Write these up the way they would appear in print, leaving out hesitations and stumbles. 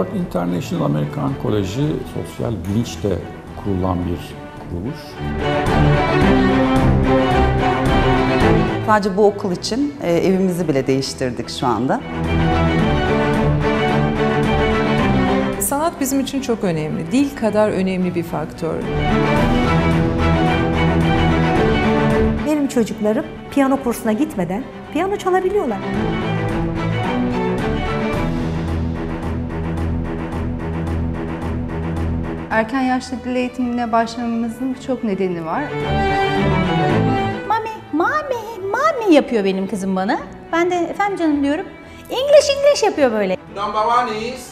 World International American Koleji sosyal bilinçle kurulan bir kuruluş. Sadece bu okul için evimizi bile değiştirdik şu anda. Sanat bizim için çok önemli. Dil kadar önemli bir faktör. Benim çocuklarım piyano kursuna gitmeden piyano çalabiliyorlar. Erken yaşta dil eğitimine başlamamızın birçok nedeni var. Mami yapıyor benim kızım bana. Ben de efendim canım diyorum. English yapıyor böyle. Number one is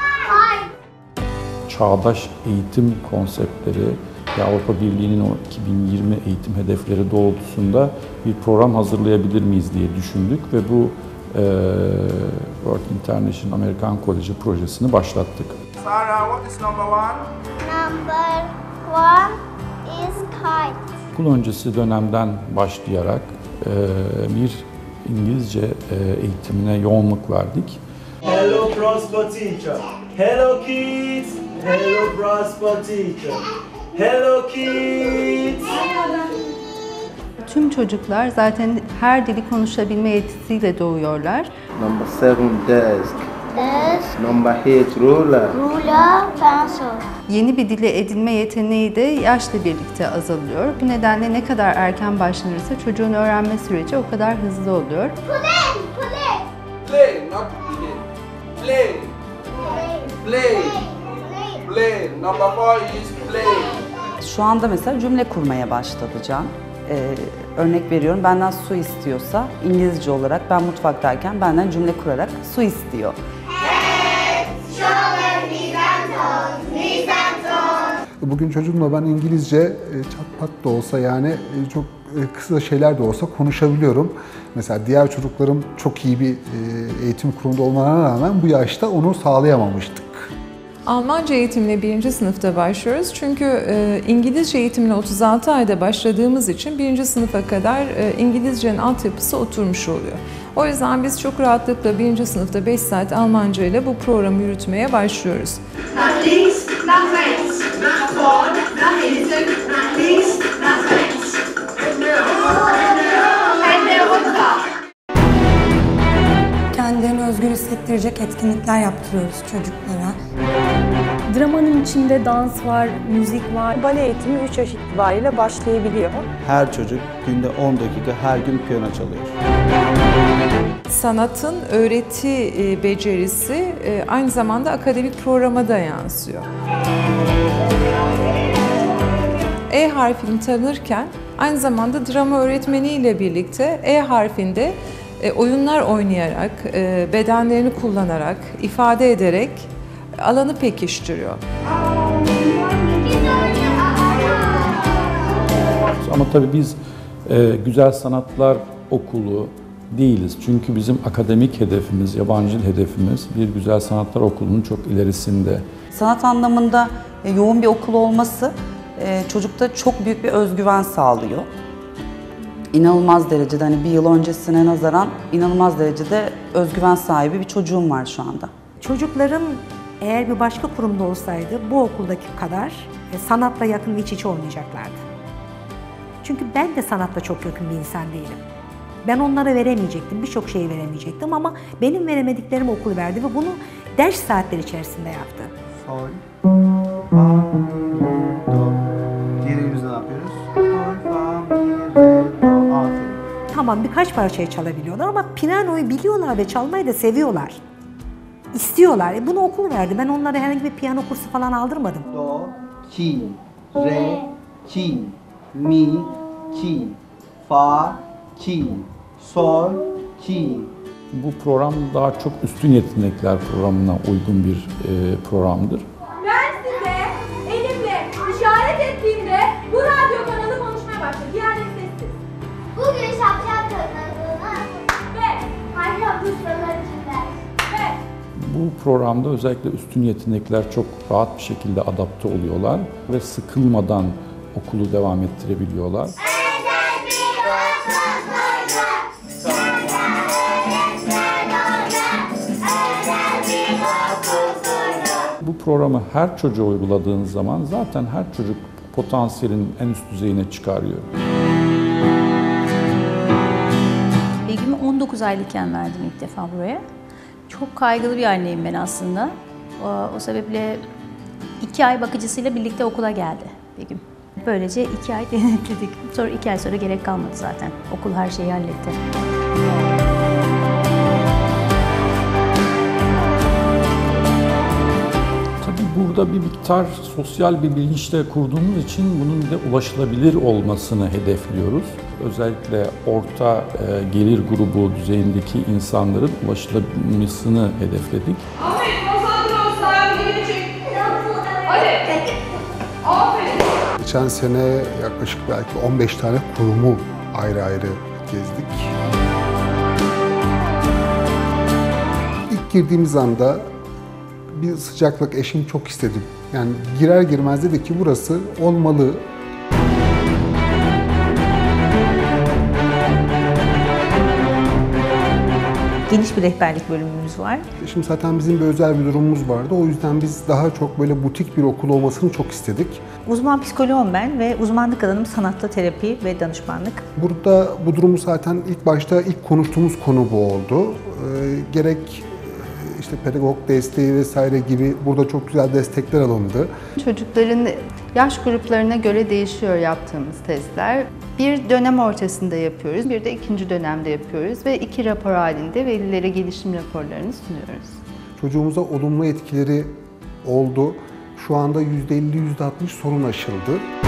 Çağdaş eğitim konseptleri ve Avrupa Birliği'nin o 2020 eğitim hedefleri doğrultusunda bir program hazırlayabilir miyiz diye düşündük ve bu World International American Koleji projesini başlattık. Sarah. What is number one? Number one is kite. Okul öncesi dönemden başlayarak bir İngilizce eğitimine yoğunluk verdik. Hello Prosper teacher. Hello kids. Hello Prosper teacher. Hello kids. Tüm çocuklar zaten her dili konuşabilme yetisiyle doğuyorlar. Number 7 desk. Desk. Number 8 ruler. Ruler, pencil. Yeni bir dile edinme yeteneği de yaşla birlikte azalıyor. Bu nedenle ne kadar erken başlanırsa çocuğun öğrenme süreci o kadar hızlı oluyor. Play, not begin. Play. Play. Play. Number four is play. Şu anda mesela cümle kurmaya başladı Can. Örnek veriyorum, benden su istiyorsa İngilizce olarak ben mutfaktayken benden cümle kurarak su istiyor. Bugün çocuğumla ben İngilizce çat pat da olsa yani çok kısa şeyler de olsa konuşabiliyorum. Mesela diğer çocuklarım çok iyi bir eğitim kurumunda olmalarına rağmen bu yaşta onu sağlayamamıştık. Almanca eğitimine 1. sınıfta başlıyoruz. Çünkü İngilizce eğitimine 36 ayda başladığımız için 1. sınıfa kadar İngilizcenin altyapısı oturmuş oluyor. O yüzden biz çok rahatlıkla 1. sınıfta 5 saat Almanca ile bu programı yürütmeye başlıyoruz. Nach links, nach rechts, nach vorn, nach hinten, nach links, nach rechts. Hände runter. Kendilerini özgür hissettirecek etkinlikler yaptırıyoruz çocuklara. Dramanın içinde dans var, müzik var. Bale eğitimi 3 yaş itibariyle başlayabiliyor. Her çocuk günde 10 dakika her gün piyano çalıyor. Sanatın öğreti becerisi aynı zamanda akademik programa da yansıyor. E harfini tanırken aynı zamanda drama öğretmeniyle birlikte E harfinde oyunlar oynayarak, bedenlerini kullanarak, ifade ederek alanı pekiştiriyor. Ama tabii biz Güzel Sanatlar Okulu değiliz. Çünkü bizim akademik hedefimiz, yabancı dil hedefimiz bir Güzel Sanatlar Okulu'nun çok ilerisinde. Sanat anlamında yoğun bir okul olması çocukta çok büyük bir özgüven sağlıyor. İnanılmaz derecede, hani bir yıl öncesine nazaran inanılmaz derecede özgüven sahibi bir çocuğum var şu anda. Çocuklarım eğer bir başka kurumda olsaydı bu okuldaki kadar sanatla yakın iç içe olmayacaklardı. Çünkü ben de sanatla çok yakın bir insan değilim. Ben onlara veremeyecektim, birçok şeyi veremeyecektim ama benim veremediklerimi okul verdi ve bunu ders saatleri içerisinde yaptı. Sol, fa, do. Diğer elimizde ne yapıyoruz? Sol, fa, mi, re, do. Aferin. Tamam, birkaç parçayı çalabiliyorlar ama piyanoyu biliyorlar ve çalmayı da seviyorlar. İstiyorlar. Bunu okul verdi. Ben onlara herhangi bir piyano kursu falan aldırmadım. Do, ki, re, ki, mi, ki, fa, ki, sol, ki. Bu program daha çok üstün yetenekler programına uygun bir programdır. Ben size elimle işaret ettiğimde bu radyo kanalı konuşmaya başladı. Diğerleri sessiz. Bugün şapşal tanıdığına Ve harika kurslar içinler. ve Bu programda özellikle üstün yetenekler çok rahat bir şekilde adapte oluyorlar ve sıkılmadan okulu devam ettirebiliyorlar. programı her çocuğa uyguladığınız zaman zaten her çocuk potansiyelin en üst düzeyine çıkarıyor. Begüm'ü 19 aylıkken verdim ilk defa buraya. Çok kaygılı bir anneyim ben aslında. O sebeple 2 ay bakıcısıyla birlikte okula geldi Begüm. Böylece 2 ay denetledik. Sonra 2 ay sonra gerek kalmadı zaten. Okul her şeyi halletti. Burada bir miktar sosyal bir bilinçle kurduğumuz için bunun bir de ulaşılabilir olmasını hedefliyoruz. Özellikle orta gelir grubu düzeyindeki insanların ulaşılabilmesini hedefledik. Aferin, konsantre ol, sahibi gibi çek. Hadi. Aferin. Geçen sene yaklaşık belki 15 tane kurumu ayrı ayrı gezdik. İlk girdiğimiz anda bir sıcaklık, eşim çok istedim. Yani girer girmez dedi ki burası olmalı. Geniş bir rehberlik bölümümüz var. Şimdi zaten bizim bir özel bir durumumuz vardı. O yüzden biz daha çok böyle butik bir okul olmasını çok istedik. Uzman psikoloğum ben ve uzmanlık alanım sanatta terapi ve danışmanlık. Burada bu durumu zaten ilk başta konuştuğumuz konu bu oldu. Gerek işte pedagog desteği vesaire gibi burada çok güzel destekler alındı. Çocukların yaş gruplarına göre değişiyor yaptığımız testler. Bir dönem ortasında yapıyoruz, bir de ikinci dönemde yapıyoruz ve 2 rapor halinde velilere gelişim raporlarını sunuyoruz. Çocuğumuza olumlu etkileri oldu. Şu anda %50-%60 sorun aşıldı.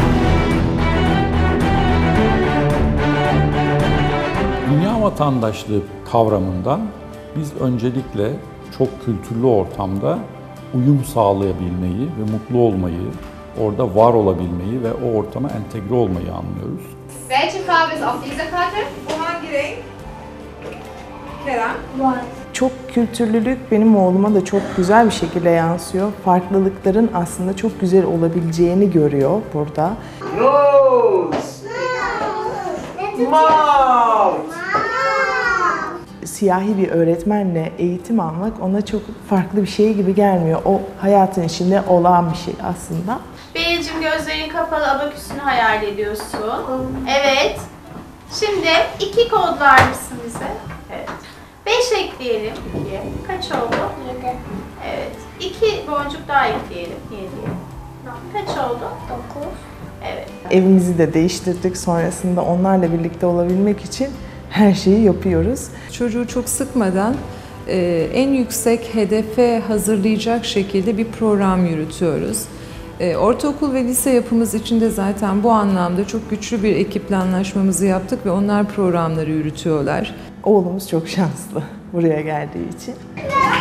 Dünya vatandaşlığı kavramından biz öncelikle çok kültürlü ortamda uyum sağlayabilmeyi ve mutlu olmayı, orada var olabilmeyi ve o ortama entegre olmayı anlıyoruz. Welche Farbe ist auf dieser Karte? Bu hangi renk? Kerem? Çok kültürlülük benim oğluma da çok güzel bir şekilde yansıyor. Farklılıkların aslında çok güzel olabileceğini görüyor burada. Nose. Mouth. Siyahi bir öğretmenle eğitim almak ona çok farklı bir şey gibi gelmiyor. O hayatın içinde olan bir şey aslında. Beyciğim gözlerin kapalı, abaküsünü hayal ediyorsun. Evet. Şimdi 2 kodlar mısın bize? Evet. 5 ekleyelim. 2'ye. Kaç oldu? 7. Evet. 2 boncuk daha ekleyelim. 7'ye. Kaç oldu? 9. Evet. Evimizi de değiştirdik sonrasında onlarla birlikte olabilmek için her şeyi yapıyoruz. Çocuğu çok sıkmadan en yüksek hedefe hazırlayacak şekilde bir program yürütüyoruz. Ortaokul ve lise yapımız için de zaten bu anlamda çok güçlü bir ekiple anlaşmamızı yaptık ve onlar programları yürütüyorlar. Oğlumuz çok şanslı buraya geldiği için.